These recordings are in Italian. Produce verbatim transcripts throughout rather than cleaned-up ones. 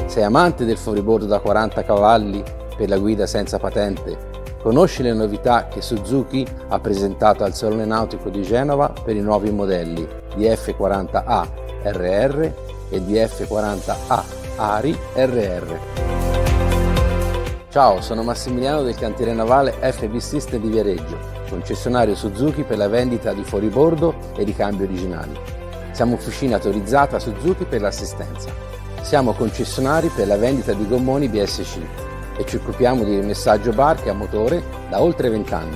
Sei amante del fuoribordo da quaranta cavalli per la guida senza patente? Conosci le novità che Suzuki ha presentato al Salone Nautico di Genova per i nuovi modelli di F quaranta A R R e di F quaranta A Ari R R. Ciao, sono Massimiliano del cantiere navale F B System di Viareggio, concessionario Suzuki per la vendita di fuoribordo e ricambi originali. Siamo officina autorizzata Suzuki per l'assistenza. Siamo concessionari per la vendita di gommoni B S C e ci occupiamo di rimessaggio barche a motore da oltre venti anni.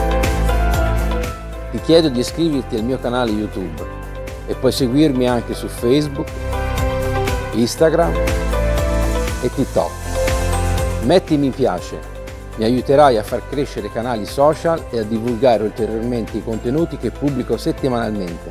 Ti chiedo di iscriverti al mio canale YouTube e puoi seguirmi anche su Facebook, Instagram e TikTok. Metti mi piace, mi aiuterai a far crescere i canali social e a divulgare ulteriormente i contenuti che pubblico settimanalmente.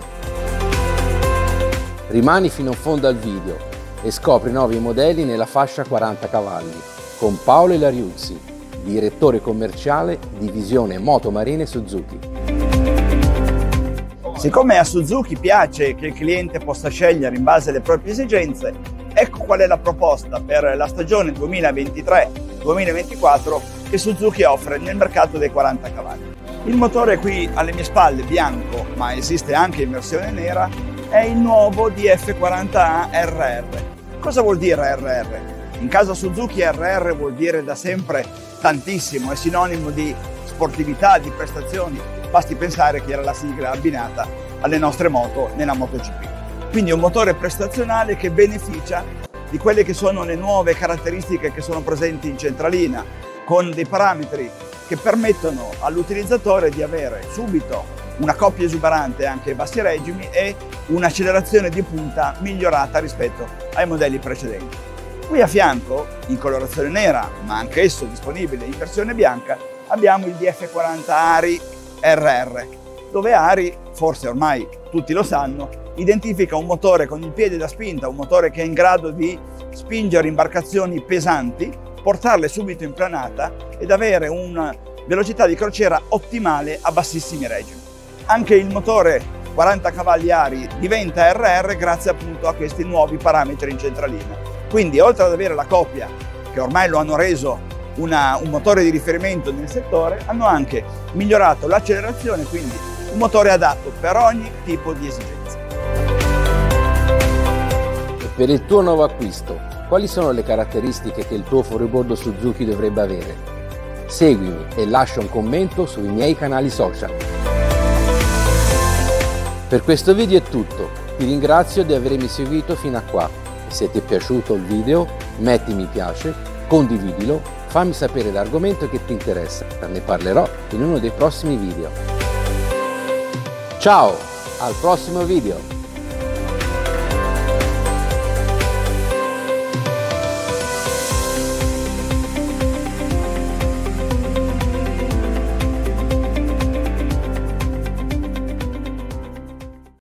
Rimani fino in fondo al video e scopri nuovi modelli nella fascia quaranta cavalli con Paolo Ilariuzzi, direttore commerciale divisione Moto Marine Suzuki. Siccome a Suzuki piace che il cliente possa scegliere in base alle proprie esigenze, ecco qual è la proposta per la stagione duemilaventitré duemilaventiquattro che Suzuki offre nel mercato dei quaranta cavalli. Il motore qui alle mie spalle, bianco, ma esiste anche in versione nera, è il nuovo D F quaranta A R R. Cosa vuol dire R R? In casa Suzuki R R vuol dire da sempre tantissimo, è sinonimo di sportività, di prestazioni. Basti pensare che era la sigla abbinata alle nostre moto nella MotoGP. Quindi un motore prestazionale che beneficia di quelle che sono le nuove caratteristiche che sono presenti in centralina, con dei parametri che permettono all'utilizzatore di avere subito una coppia esuberante anche ai bassi regimi e un'accelerazione di punta migliorata rispetto ai modelli precedenti. Qui a fianco, in colorazione nera, ma anche esso disponibile in versione bianca, abbiamo il D F quaranta Ari R R, dove Ari, forse ormai tutti lo sanno, identifica un motore con il piede da spinta, un motore che è in grado di spingere imbarcazioni pesanti, portarle subito in planata ed avere una velocità di crociera ottimale a bassissimi regimi. Anche il motore quaranta cavalli Ari diventa R R grazie appunto a questi nuovi parametri in centralina. Quindi oltre ad avere la coppia, che ormai lo hanno reso una, un motore di riferimento nel settore, hanno anche migliorato l'accelerazione, quindi un motore adatto per ogni tipo di esigenza. E per il tuo nuovo acquisto, quali sono le caratteristiche che il tuo fuoribordo Suzuki dovrebbe avere? Seguimi e lascia un commento sui miei canali social. Per questo video è tutto, ti ringrazio di avermi seguito fino a qua. Se ti è piaciuto il video, metti mi piace, condividilo, fammi sapere l'argomento che ti interessa, ne parlerò in uno dei prossimi video. Ciao, al prossimo video!